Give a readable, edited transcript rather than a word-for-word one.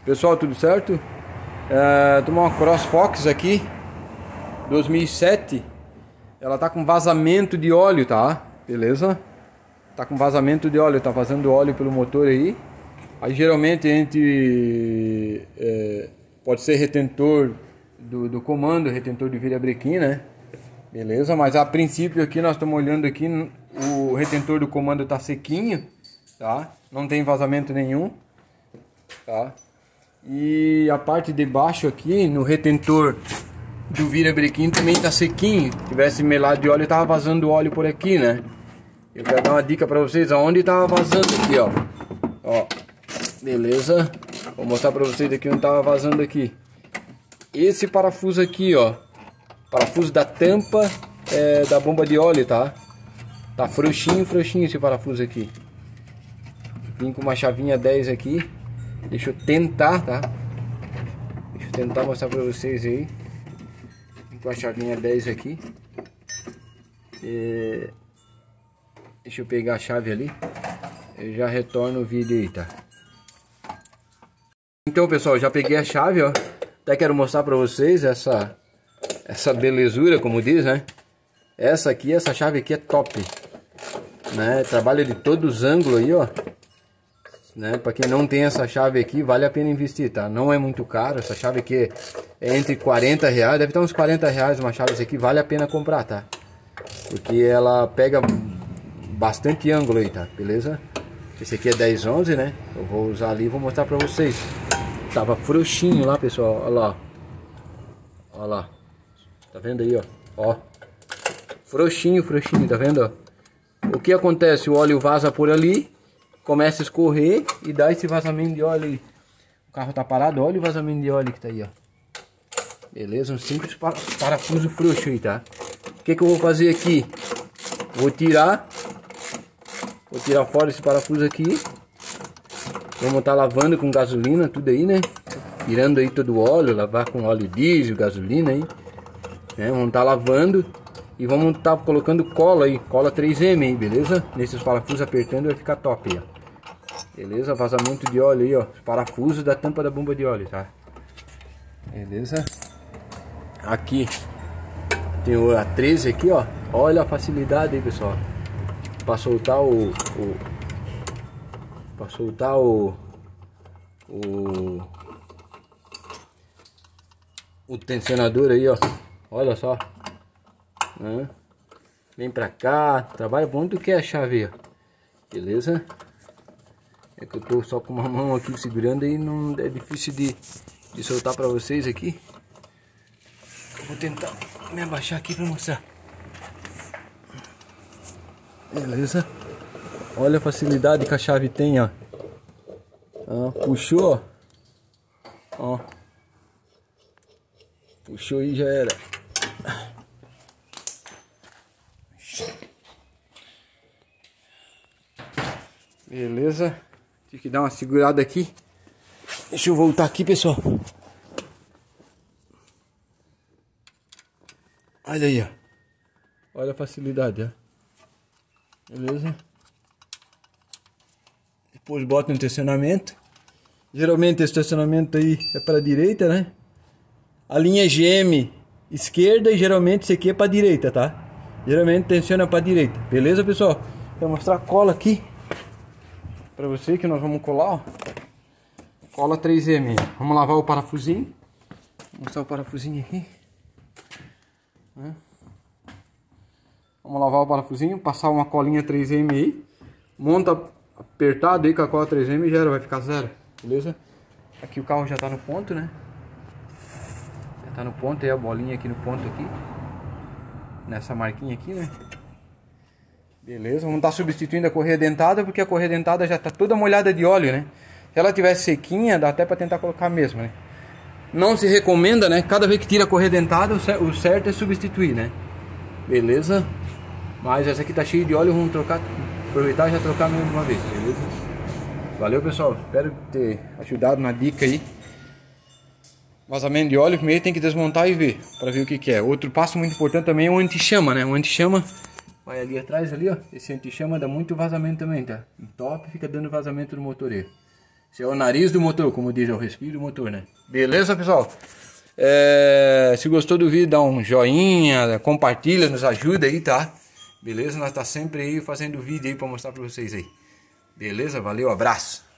Pessoal, tudo certo? Tomar uma CrossFox aqui 2007. Ela tá com vazamento de óleo, tá? Beleza? Tá com vazamento de óleo, tá vazando óleo pelo motor aí. Aí geralmente a gente pode ser retentor do comando, retentor de virabrequim, né? Beleza, mas a princípio aqui nós estamos olhando aqui, o retentor do comando tá sequinho, tá? Não tem vazamento nenhum, tá? E a parte de baixo aqui, no retentor do virabrequim também tá sequinho. Se tivesse melado de óleo, tava vazando óleo por aqui, né? Eu quero dar uma dica pra vocês aonde tava vazando aqui, ó. Ó, beleza? Vou mostrar pra vocês aqui onde tava vazando aqui. Esse parafuso aqui, ó, parafuso da tampa da bomba de óleo, tá? Tá frouxinho esse parafuso aqui. Vim com uma chavinha 10 aqui. Deixa eu tentar, tá? Deixa eu tentar mostrar pra vocês aí. Vim com a chavinha 10 aqui. Deixa eu pegar a chave ali. Eu já retorno o vídeo aí, tá? Então, pessoal, já peguei a chave, ó. Até quero mostrar pra vocês essa belezura, como diz, né? Essa chave aqui é top, né? Trabalha de todos os ângulos aí, ó, né? Para quem não tem essa chave aqui, vale a pena investir, tá? Não é muito caro, essa chave aqui é entre 40 reais, deve estar uns 40 reais uma chave aqui, vale a pena comprar, tá? Porque ela pega bastante ângulo aí, tá? Beleza? Esse aqui é 1011, né? Eu vou usar ali e vou mostrar pra vocês. Tava frouxinho lá, pessoal, olha lá. Olha lá. Tá vendo aí, ó? Ó. Frouxinho, tá vendo, ó? O que acontece? O óleo vaza por ali, começa a escorrer e dá esse vazamento de óleo aí. O carro tá parado, olha o vazamento de óleo que tá aí, ó. Beleza? Um simples parafuso frouxo aí, tá? O que eu vou fazer aqui? Vou tirar fora esse parafuso aqui. Vamos estar lavando com gasolina, tudo aí, né? Tirando aí todo o óleo, lavar com óleo diesel, gasolina aí. Né? Vamos estar lavando e vamos estar colocando cola aí, cola 3M aí, beleza? Nesses parafusos apertando vai ficar top aí, ó. Beleza? Vazamento de óleo aí, ó. Parafuso da tampa da bomba de óleo, tá? Beleza? Aqui tem a 13 aqui, ó. Olha a facilidade aí, pessoal. Para soltar o tensionador aí, ó. Olha só, né? Vem pra cá, trabalha bom do que a chave, ó. Beleza? É que eu tô só com uma mão aqui segurando aí, não é difícil de soltar pra vocês aqui. Vou tentar me abaixar aqui pra mostrar. Beleza? Olha a facilidade que a chave tem, ó. Puxou, ó. Puxou e já era. Beleza? Tem que dar uma segurada aqui. Deixa eu voltar aqui, pessoal. Olha aí, ó. Olha a facilidade, ó. Beleza? Depois bota no estacionamento. Geralmente o estacionamento aí é para a direita, né? A linha GM esquerda e geralmente isso aqui é para a direita, tá? Geralmente tensiona para a direita. Beleza, pessoal? Vou mostrar a cola aqui para você que nós vamos colar, ó. Cola 3M. Vamos lavar o parafusinho. Vou mostrar o parafusinho aqui. Vamos lavar o parafusinho, passar uma colinha 3M aí. Monta apertado aí com a cola 3M e já vai ficar zero. Beleza? Aqui o carro já tá no ponto, né? Já tá no ponto aí, a bolinha aqui no ponto aqui. Nessa marquinha aqui, né? Beleza, vamos estar substituindo a correia dentada, porque a correia dentada já tá toda molhada de óleo, né? Se ela tivesse sequinha, dá até pra tentar colocar mesmo, né? Não se recomenda, né? Cada vez que tira a correia dentada, o certo é substituir, né? Beleza? Mas essa aqui tá cheia de óleo, vamos trocar, aproveitar e já trocar mesmo uma vez, beleza? Valeu, pessoal, espero ter ajudado na dica aí. Vazamento de óleo, primeiro tem que desmontar e ver, para ver o que é. Outro passo muito importante também é o anti-chama, né? O anti-chama vai ali atrás, ali, ó. Esse anti-chama dá muito vazamento também, tá? Em top fica dando vazamento no motor aí. Esse é o nariz do motor, como diz, é o respiro do motor, né? Beleza, pessoal? Se gostou do vídeo, dá um joinha, compartilha, nos ajuda aí, tá? Beleza? Nós tá sempre aí fazendo vídeo aí pra mostrar pra vocês aí. Beleza? Valeu, abraço!